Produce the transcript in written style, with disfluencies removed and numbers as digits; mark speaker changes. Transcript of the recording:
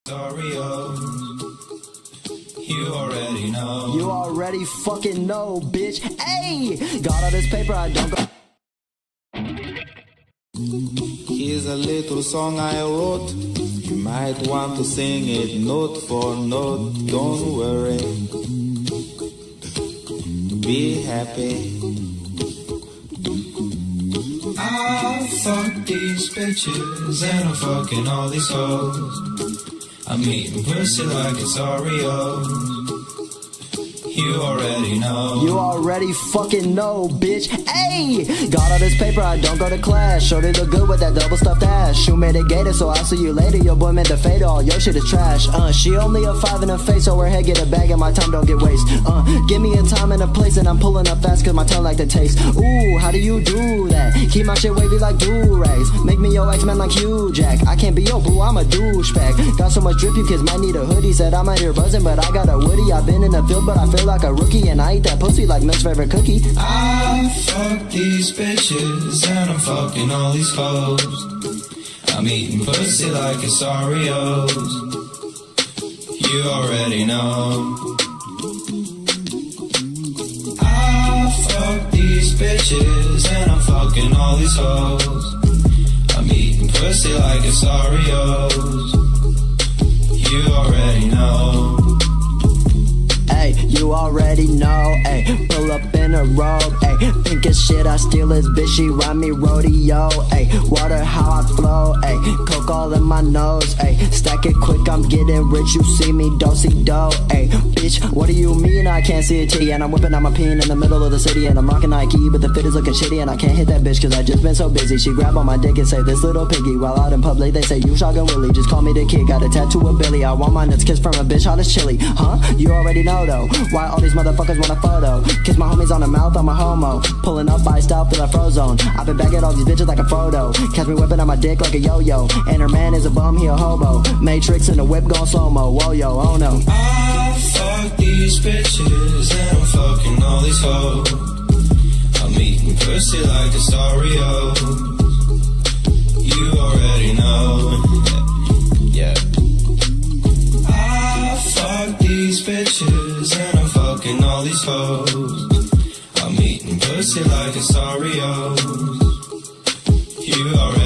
Speaker 1: You already know.
Speaker 2: You already fucking know, bitch. Hey, got all this paper, I don't go.
Speaker 1: Here's a little song I wrote. You might want to sing it note for note. Don't worry. Be happy. I fuck these bitches and I'm fucking all these hoes. I'm eating pussy like it's Oreos. You already know.
Speaker 2: You already fucking know, bitch. Hey, got all this paper, I don't go to class. Shorty look good with that double stuffed ass. Shoe made a gator, so I'll see you later. Your boy meant to fade all, your shit is trash. She only a 5 in her face, so her head get a bag and my time don't get waste. Give me a time and a place and I'm pulling up fast cause my tongue like to taste. Ooh, how do you do that? Keep my shit wavy like do-rags. Make me your X-Men like Hugh Jack. I can't be your boo, I'm a douchebag. Got so much drip you kids might need a hoodie. Said I'm out here buzzing but I got a woody. I've been in the field but I feel like a rookie. And I eat that pussy like Milk's favorite cookie.
Speaker 1: I fuck these bitches and I'm fucking all these hoes. I'm eating pussy like it's Oreos. You already know. I fuck these bitches and I'm fucking all these hoes. I'm eating pussy like it's Oreos. You already know.
Speaker 2: Ay, you already know, ay, pull up in a robe, ay, think as shit I steal this bitch, she ride me rodeo, ay, water how I flow, ay, coke all in my nose, ay, stack it quick, I'm getting rich, you see me, do-si-do, ay, bitch, what do you mean I can't see a T, and I'm whipping out my peen in the middle of the city, and I'm rocking Nike, but the fit is looking shitty, and I can't hit that bitch, cause I just been so busy, she grab on my dick and say, this little piggy, while out in public, they say, you shotgun Willie, just call me the kid, got a tattoo of Billy, I want my nuts kissed from a bitch, hot as chili, huh, you already know, why all these motherfuckers want a photo? Kiss my homies on the mouth, I'm a homo. Pulling up by style, feel a frozone. I've been bagging all these bitches like a photo. Catch me whipping on my dick like a yo-yo. And her man is a bum, he a hobo. Matrix in the whip gon' slow-mo. Whoa yo, oh no.
Speaker 1: I fuck these bitches and I'm fucking all these hoes. I'm eating pussy like it's Oreos. You already know. Yeah. Fuck these bitches and I'm fucking all these hoes. I'm eating pussy like it's Oreos. You already